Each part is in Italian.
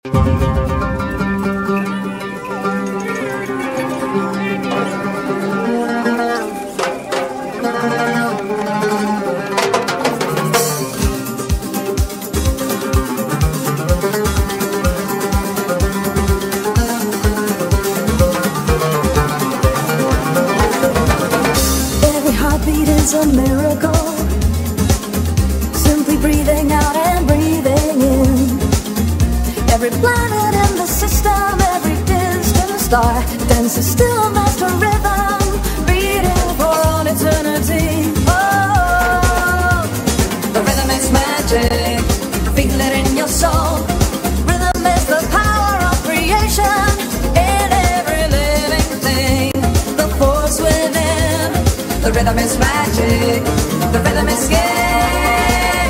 Heartbeat is a miracle. Simply breathing out and breathing in. Every planet in the system, every distant star dances still master rhythm, beating for all eternity. Oh, the rhythm is magic. Feel it in your soul. Rhythm is the power of creation in every living thing. The force within. The rhythm is magic, the rhythm is game.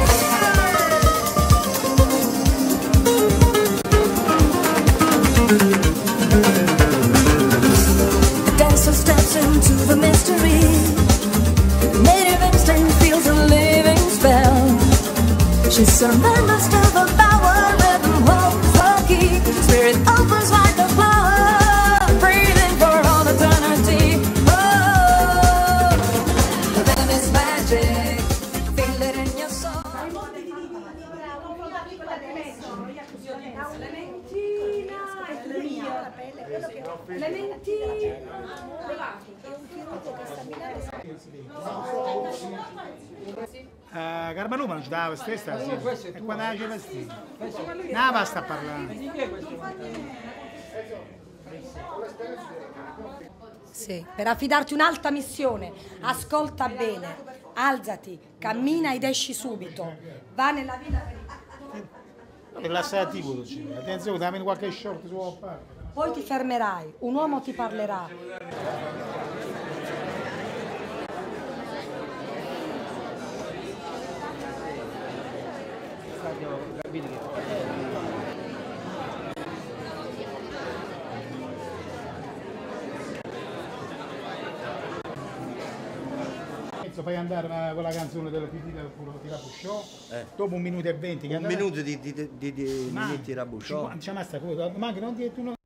The dancer steps into the mystery. Native instinct feels a living spell. She surrenders to the power, rhythm holds the key. Spirit opens like a flower, breathing for all eternity. Carmanuma non ci dava la stessa, sì. E quando la c'è vestito? No, basta parlare. Sì, per affidarti un'alta missione, ascolta bene, alzati, cammina ed esci subito, va nella vita. Rilassativo, attenzione, dammi qualche short su può fare. Poi ti fermerai, un uomo ti parlerà. Fai andare quella canzone della Tirabusciò, dopo 1 minuto e 20 che 1 minuto di Tirabusciò. Diciamo sta cosa, ma che non